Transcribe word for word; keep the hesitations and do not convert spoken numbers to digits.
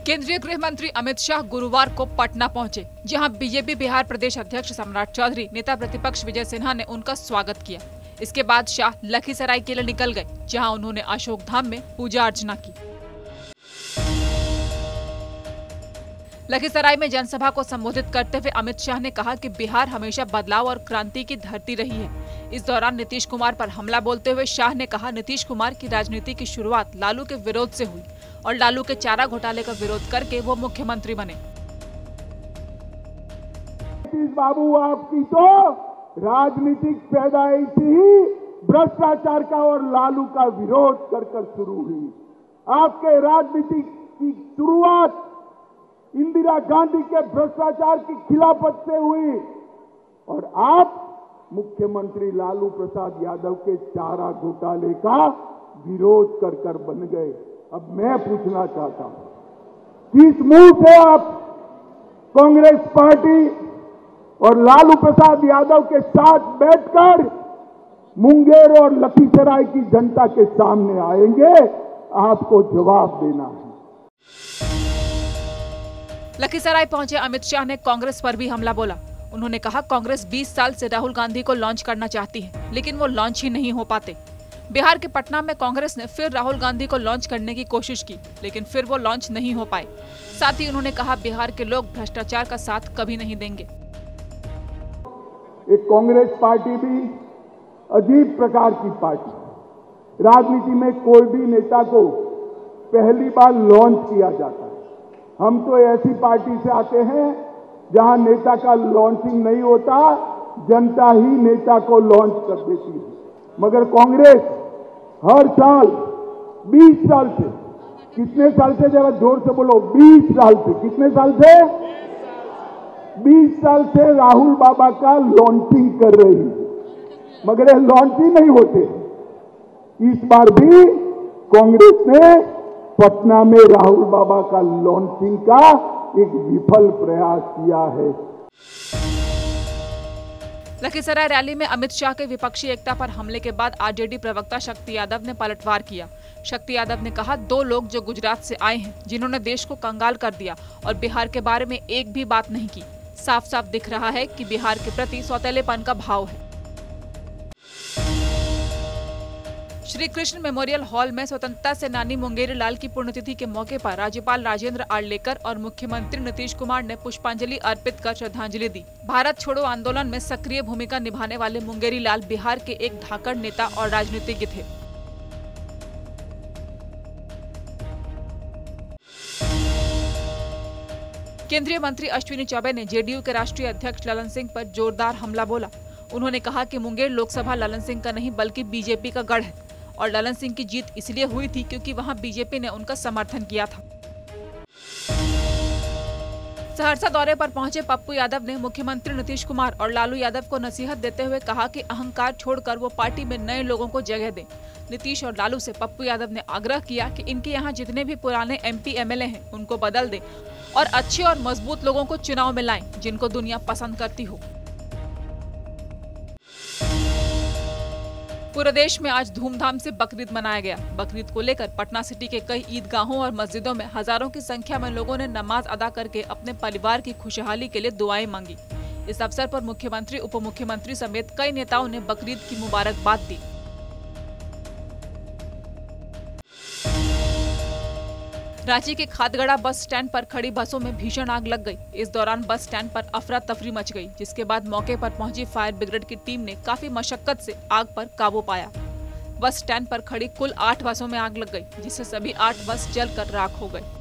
केंद्रीय गृह मंत्री अमित शाह गुरुवार को पटना पहुंचे, जहां बीजेपी बिहार प्रदेश अध्यक्ष सम्राट चौधरी, नेता प्रतिपक्ष विजय सिन्हा ने उनका स्वागत किया। इसके बाद शाह लखीसराय के लिए निकल गए, जहां उन्होंने अशोक धाम में पूजा अर्चना की। लखीसराय में जनसभा को संबोधित करते हुए अमित शाह ने कहा कि बिहार हमेशा बदलाव और क्रांति की धरती रही है। इस दौरान नीतीश कुमार पर हमला बोलते हुए शाह ने कहा, नीतीश कुमार की राजनीति की शुरुआत लालू के विरोध से हुई और लालू के चारा घोटाले का विरोध करके वो मुख्यमंत्री बने। नीतीश बाबू, आपकी तो राजनीतिक पैदाइश ही भ्रष्टाचार का और लालू का विरोध कर कर शुरू हुई। आपके राजनीति की शुरुआत इंदिरा गांधी के भ्रष्टाचार की खिलाफत से हुई और आप मुख्यमंत्री लालू प्रसाद यादव के चारा घोटाले का विरोध कर कर बन गए। अब मैं पूछना चाहता हूं, किस मुंह से आप कांग्रेस पार्टी और लालू प्रसाद यादव के साथ बैठकर मुंगेर और लखीसराय की जनता के सामने आएंगे? आपको जवाब देना है। लखीसराय पहुंचे अमित शाह ने कांग्रेस पर भी हमला बोला। उन्होंने कहा, कांग्रेस बीस साल से राहुल गांधी को लॉन्च करना चाहती है, लेकिन वो लॉन्च ही नहीं हो पाते। बिहार के पटना में कांग्रेस ने फिर राहुल गांधी को लॉन्च करने की कोशिश की, लेकिन फिर वो लॉन्च नहीं हो पाए। साथ ही उन्होंने कहा, बिहार के लोग भ्रष्टाचार का साथ कभी नहीं देंगे। एक कांग्रेस पार्टी भी अजीब प्रकार की पार्टी। राजनीति में कोई भी नेता को पहली बार लॉन्च किया जाता है। हम तो ऐसी पार्टी से आते हैं जहां नेता का लॉन्चिंग नहीं होता, जनता ही नेता को लॉन्च कर देती है। मगर कांग्रेस हर साल बीस साल से, कितने साल से, जरा जोर से बोलो, बीस साल से, कितने साल से? बीस साल से राहुल बाबा का लॉन्चिंग कर रही है, मगर ये लॉन्च ही नहीं होते। इस बार भी कांग्रेस ने पटना में राहुल बाबा का लॉन्चिंग का एक विफल प्रयास किया है। लखीसराय रैली में अमित शाह के विपक्षी एकता पर हमले के बाद आरजेडी प्रवक्ता शक्ति यादव ने पलटवार किया। शक्ति यादव ने कहा, दो लोग जो गुजरात से आए हैं, जिन्होंने देश को कंगाल कर दिया और बिहार के बारे में एक भी बात नहीं की। साफ साफ दिख रहा है कि बिहार के प्रति सौतेलेपन का भाव है। श्री कृष्ण मेमोरियल हॉल में स्वतंत्रता सेनानी मुंगेरी लाल की पुण्यतिथि के मौके पर राज्यपाल राजेंद्र आर्लेकर और मुख्यमंत्री नीतीश कुमार ने पुष्पांजलि अर्पित कर श्रद्धांजलि दी। भारत छोड़ो आंदोलन में सक्रिय भूमिका निभाने वाले मुंगेरी लाल बिहार के एक धाकड़ नेता और राजनीतिज्ञ थे। केंद्रीय मंत्री अश्विनी चौबे ने जेडीयू के राष्ट्रीय अध्यक्ष ललन सिंह पर जोरदार हमला बोला। उन्होंने कहा कि मुंगेर लोकसभा ललन सिंह का नहीं बल्कि बीजेपी का गढ़ है और ललन सिंह की जीत इसलिए हुई थी क्योंकि वहां बीजेपी ने उनका समर्थन किया था। सहरसा दौरे पर पहुंचे पप्पू यादव ने मुख्यमंत्री नीतीश कुमार और लालू यादव को नसीहत देते हुए कहा कि अहंकार छोड़कर वो पार्टी में नए लोगों को जगह दें। नीतीश और लालू से पप्पू यादव ने आग्रह किया कि इनके यहाँ जितने भी पुराने एमपी एमएलए हैं उनको बदल दें और अच्छे और मजबूत लोगों को चुनाव में लाएं, जिनको दुनिया पसंद करती हो। पूरे देश में आज धूमधाम से बकरीद मनाया गया। बकरीद को लेकर पटना सिटी के कई ईदगाहों और मस्जिदों में हजारों की संख्या में लोगों ने नमाज अदा करके अपने परिवार की खुशहाली के लिए दुआएं मांगी। इस अवसर पर मुख्यमंत्री, उप मुख्यमंत्री समेत कई नेताओं ने बकरीद की मुबारकबाद दी। रांची के खादगड़ा बस स्टैंड पर खड़ी बसों में भीषण आग लग गई। इस दौरान बस स्टैंड पर अफरा तफरी मच गई, जिसके बाद मौके पर पहुंची फायर ब्रिगेड की टीम ने काफी मशक्कत से आग पर काबू पाया। बस स्टैंड पर खड़ी कुल आठ बसों में आग लग गई, जिससे सभी आठ बस जलकर राख हो गई।